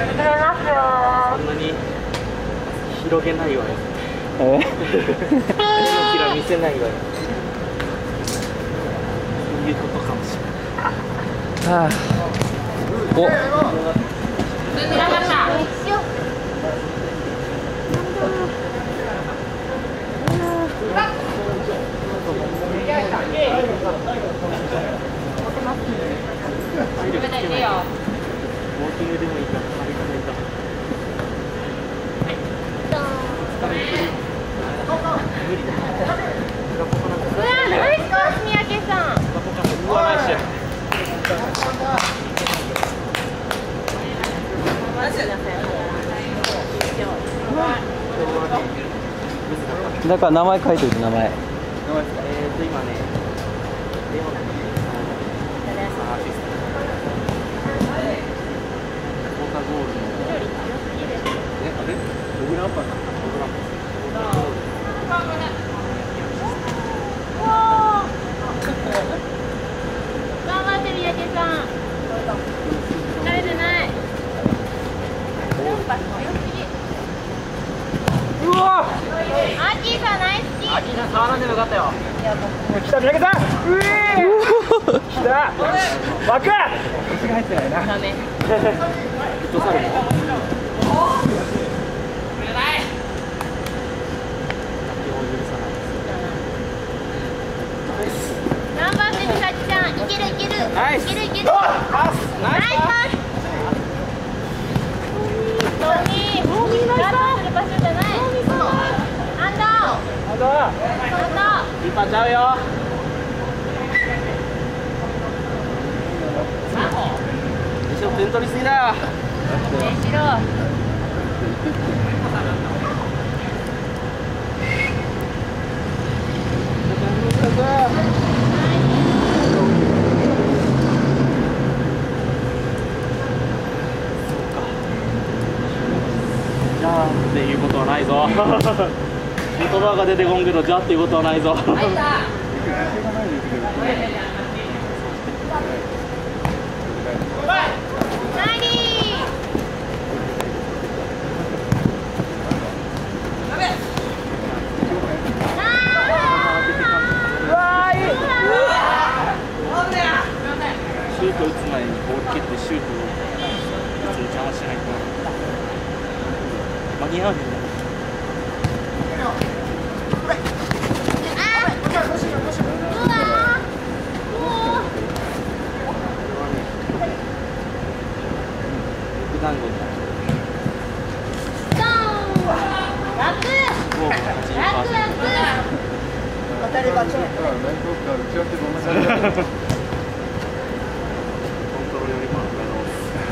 んなに広げないわよ。手のひら見せないわよ。そういうことかもしれない。はあ、お。ウォーキングでもいいから、あれからいいか。無理だ。 うわ、ナイスパス、三宅さん。 うわ、ナイス。 だから名前書いておいて、名前。 今ね、レオナにアーティスト。コータゴールの。あれ？ログランパーだ。 頑張ってる、三宅さん。慣れてない。 うわ。 アーキーさん、ナイスキー。 アキーさん触らんでよかったよ。 来た、三宅さん。うえー。来た。バカ。腰が入ってないな。 ダメ。 フットサルも。 頑張って、みさきちゃん。いける、いける。 ナイス。 いける、いける。 ナイスナイスパス。トミー。ガードする場所じゃない。アンド。 あとは。 キーパーちゃうよ。一緒点取りすぎだよ。 しろ。 じゃあっていうことはないぞ。言葉が出てこんけど、じゃあっていうことはないぞ。シュート打つ前にボール蹴ってシュートを打つ邪魔しないと間に合わへんね。団子になる。 当たり場所。コントロールよりも上の。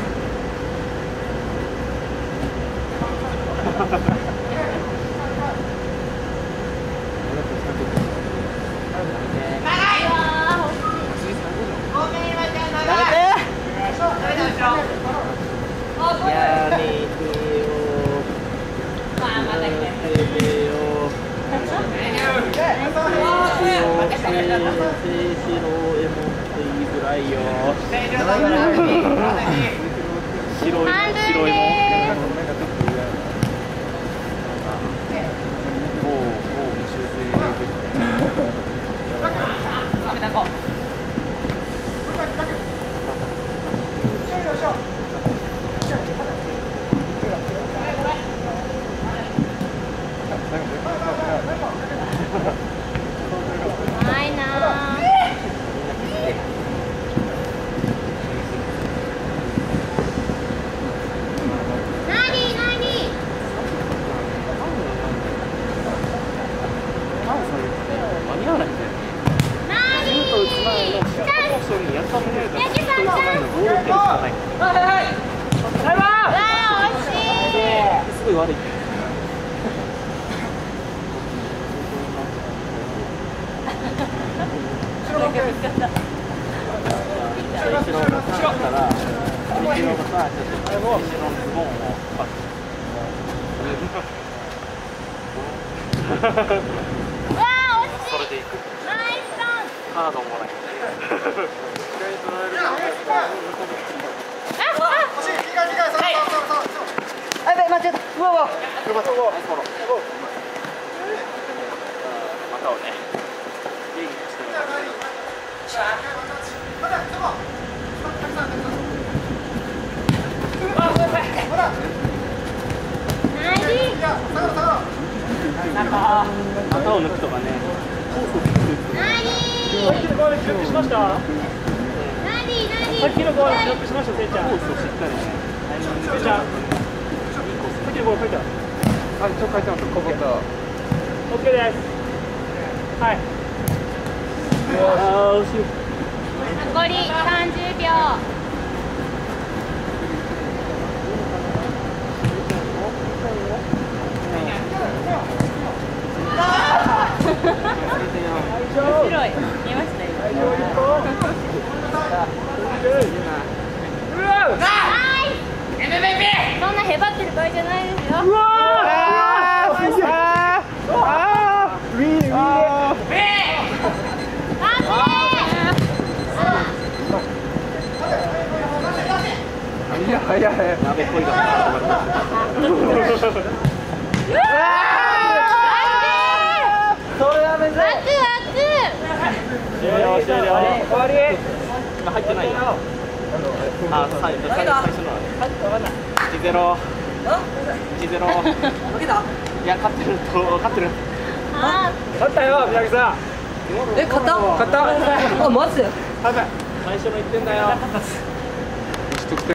すごい悪い。それでいく。カードもらえる。 惜しい、2回、そうそうそう。 股をね元気にしてもらって股を抜くとかね。 さっきのゴール記録しました。さっきのゴール記録しました。せいちゃん。 コースをしっかりね。 せいちゃん。さっきのゴール書いた。 あ、ちょっと書いてます。ここだ。 オッケーです。はい。 惜しい。 残り30秒。 白い。 見えましたよ。そんなへばってる場合じゃないですよ。 いや、早い。 鍋こいだ。終了。終了。 終わり。 今入ってないよ。あ、最初の。1-0。1-0。負けた？いや、勝ってる。 勝ったよ、三宅さん。 勝った？ 勝った。 あ、マジで？ 勝った。 最初の1点だよ。